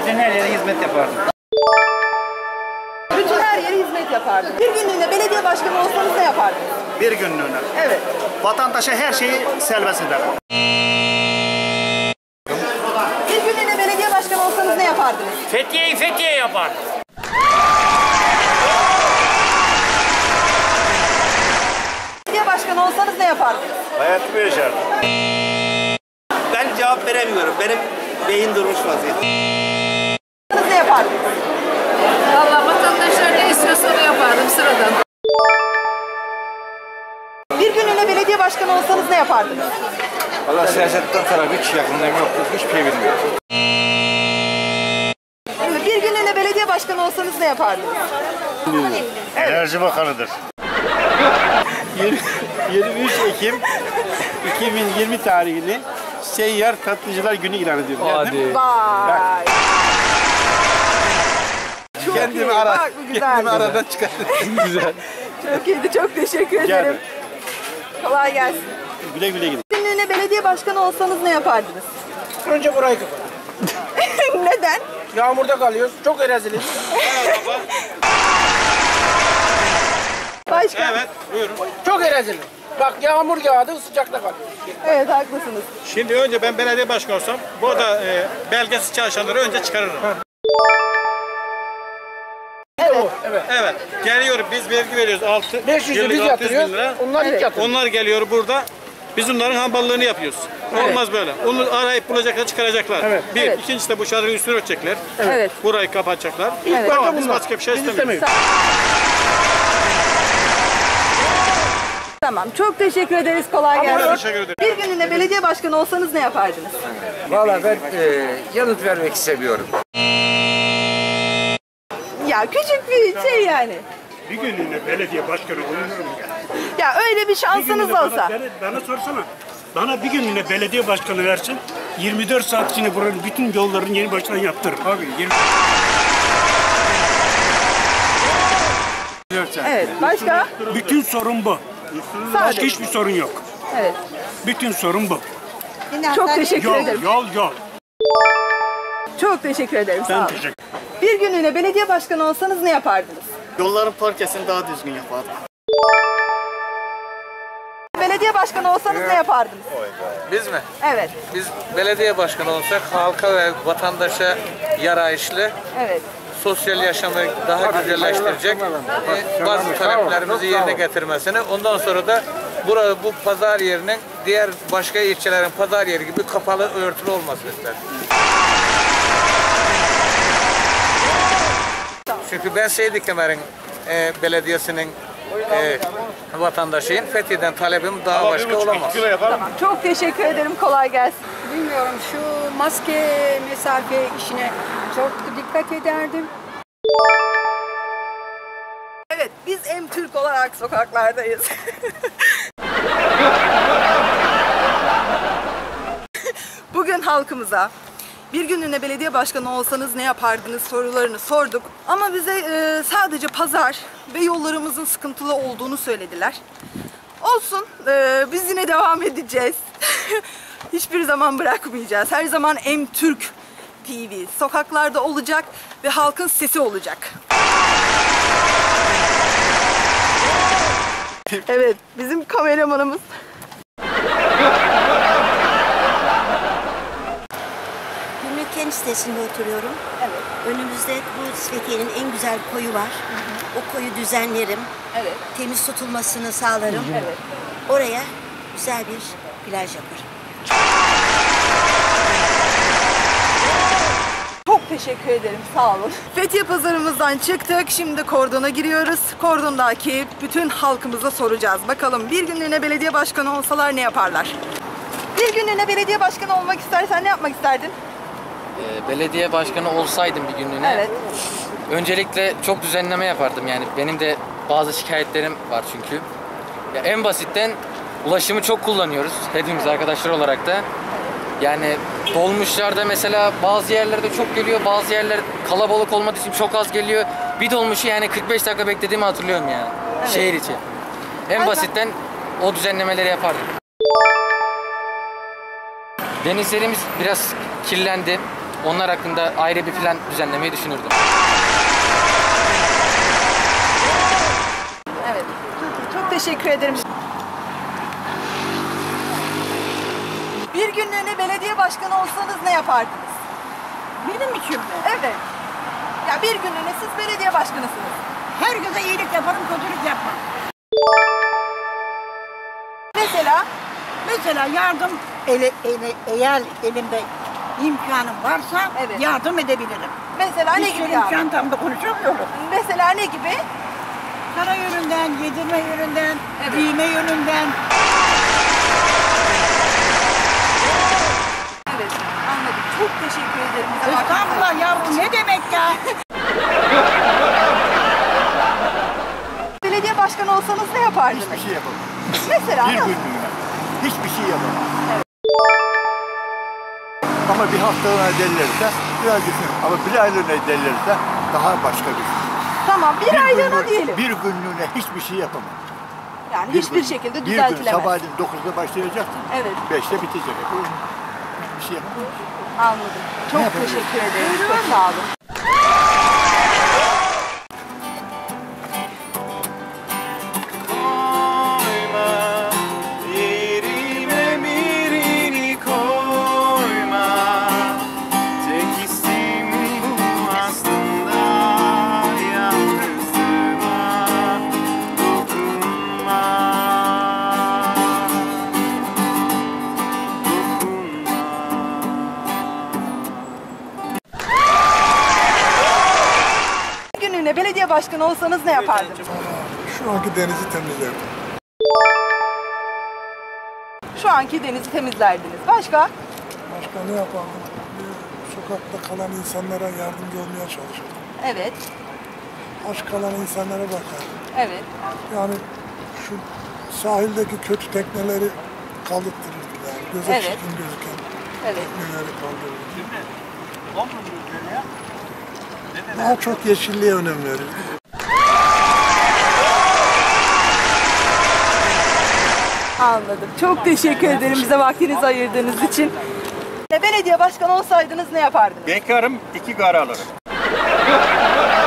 Bütün her yere hizmet yapardım. Bütün her yere hizmet yapardınız. Bir günlüğüne belediye başkanı olsanız ne yapardınız? Bir günlüğüne. Evet. Vatandaşa her şeyi serbest ederim. Bir günlüğüne belediye başkanı olsanız ne yapardınız? Fethiye'yi Fethiye yapar. Belediye başkanı olsanız ne yapardınız? Hayatımı yaşardım. Ben cevap veremiyorum. Benim beyin durmuş vaziyette. Ne yapardınız? Vallahi vatandaşlar ne istiyorsa onu yapardım sıradan. Bir günlüğüne belediye başkanı olsanız ne yapardınız? Valla siyasetten tarafı hiç yakınlığım yok. Hiçbir şey bilmiyorum. Bir günlüğüne belediye başkanı olsanız ne yapardınız? Enerji Bakanı'dır. 23 Ekim 2020 tarihini Seyyar Tatlıcılar Günü ilan ediyorum. Hadi. Vay. Çok Kendimi iyi. Bak bu güzel. kendimi aradan çıkardım. Güzel. Çok iyiydi. Çok teşekkür ederim. Kolay gelsin. Güle güle gidin. Bir günlüğüne belediye başkanı olsanız ne yapardınız? Önce burayı kapat. Neden? Yağmurda kalıyoruz. Çok reziliz. Başka? Evet, buyurun. Çok rezil. Bak yağmur yağdı, sıcakta kalıyoruz. Evet, haklısınız. Şimdi önce ben belediye başkanı olsam burada belgesiz çalışanları önce çıkarırım. Evet. Geliyor biz vergi veriyoruz 500'ü biz yatırıyoruz. Onlar hiç yatırıyor. Onlar geliyor burada. Biz onların hamballığını yapıyoruz. Olmaz böyle. Onu arayıp bulacaklar, çıkaracaklar. Bir. Evet. İkincisi de bu çadırın üstünü örtecekler. Evet. Burayı kapatacaklar. Evet. Tamam, biz başka bir şey istemiyoruz. Tamam. Çok teşekkür ederiz. Kolay gelsin. Teşekkür ederim. Bir günlüğüne belediye başkanı olsanız ne yapardınız? Valla ben yanıt vermek istemiyorum. Ya küçük bir şey yani. Bir günlüğüne belediye başkanı olurum ya. Ya öyle bir şansınız olsa. Bana sorsana. Bana bir günlüğüne belediye başkanı versin. 24 saat içinde buranın bütün yolların yeni baştan yaptırırım. Abi 24 saat. Evet. Başka? Bütün sorun bu. Başka Sadece. hiçbir sorun yok. Evet. Bütün sorun bu. Çok teşekkür ederim. Yol. Çok teşekkür ederim. Sağ Ben olun. teşekkür Bir günlüğüne belediye başkanı olsanız ne yapardınız? Yolların parkesini daha düzgün yapardım. Belediye başkanı olsanız ne yapardınız? Biz mi? Evet. Biz belediye başkanı olsak halka ve vatandaşa yarayışlı, Evet. sosyal yaşamı daha güzelleştirecek bazı taleplerimizi yerine getirmesini, ondan sonra da bu pazar yerinin diğer başka ilçelerin pazar yeri gibi kapalı, örtülü olmasını isterim. Çünkü ben Seydikemer'in belediyesinin vatandaşıyım. Fethiye'den talebim daha başka olamaz. Tamam. Çok teşekkür ederim. Kolay gelsin. Bilmiyorum şu maske mesafe işine çok dikkat ederdim. Evet. Biz Türk olarak sokaklardayız. Bugün halkımıza bir günlüğüne belediye başkanı olsanız ne yapardınız sorularını sorduk. Ama bize sadece pazar ve yollarımızın sıkıntılı olduğunu söylediler. Olsun, biz yine devam edeceğiz. Hiçbir zaman bırakmayacağız. Her zaman Türk TV sokaklarda olacak ve halkın sesi olacak. Evet, bizim kameramanımız. Gümrük sitesinde oturuyorum. Evet. Önümüzde bu Fethiye'nin en güzel koyu var. O koyu düzenlerim. Evet. Temiz tutulmasını sağlarım. Evet. Oraya güzel bir plaj yaparım. Çok teşekkür ederim, sağ olun. Fethiye pazarımızdan çıktık, şimdi kordona giriyoruz. Kordondaki bütün halkımıza soracağız. Bakalım bir günlüğüne belediye başkanı olsalar ne yaparlar? Bir günlüğüne belediye başkanı olmak istersen ne yapmak isterdin? Belediye başkanı olsaydım bir günlüğüne. Evet. Öncelikle çok düzenleme yapardım yani. Benim de bazı şikayetlerim var çünkü. Ya en basitten ulaşımı çok kullanıyoruz hepimiz arkadaşlar olarak da. Yani dolmuşlarda mesela bazı yerlerde çok geliyor, bazı yerler kalabalık olmadığı için çok az geliyor. Bir dolmuşu yani 45 dakika beklediğimi hatırlıyorum yani. Evet. Şehir içi. En basitten o düzenlemeleri yapardım. Denizlerimiz biraz kirlendi. onlar hakkında ayrı bir plan düzenlemeyi düşünürdüm. Evet. Çok teşekkür ederim. Bir günlüğüne belediye başkanı olsanız ne yapardınız? Benim için mi? Evet. Ya bir günlüğüne siz belediye başkanısınız. Herkese iyilik yaparım, kötülük yapmam. Mesela yardım eğer elimde imkanım varsa yardım edebilirim. Mesela ne gibi yardım? Çantamda konuşamıyorum. Mesela ne gibi? Para yönünden, yedirme yönünden, giyme yönünden. Evet, anladım. Çok teşekkür ederim. Estağfurullah yavrum, ne demek ya? Belediye başkanı olsanız ne yapardınız? Hiçbir şey yapamam. Mesela Bir nasıl? günlüğüne. Hiçbir şey yapamam. Ama bir haftalığına delilirse biraz düşünürüm. Ama bir aylığına delilirse daha başka bir şey. Tamam, bir aylığına diyelim. Bir günlüğüne hiçbir şey yapamam. Yani Bir hiçbir gün- şekilde Bir gün düzeltilemez. sabahleyin 9'da başlayacaksın. Evet. 5'te bitecek. Hiçbir şey yapamam. Anladım. Çok teşekkür ederim. Çok sağ olun. Yerime birini koyma. Tek isim bu aslında. Yalnızlığıma dokunma. Bir günlüğüne belediye başkanı olsanız ne yapardınız? Şu anki denizi temizlerdim. Şu anki denizi temizlerdiniz. Başka? Başka ne yapardım? Sokakta kalan insanlara yardımcı olmaya çalışırdım. Evet. Aç kalan insanlara bakardım. Evet. Yani şu sahildeki kötü tekneleri kaldırtırırdım yani. Göze Evet. çirkin gözüken tekneleri kaldırırdım. Daha çok yeşilliğe önem verirdim. Anladım. Çok teşekkür ederim bize vaktinizi ayırdığınız için. Belediye başkanı olsaydınız ne yapardınız? Bekarım, 2 kara alırım.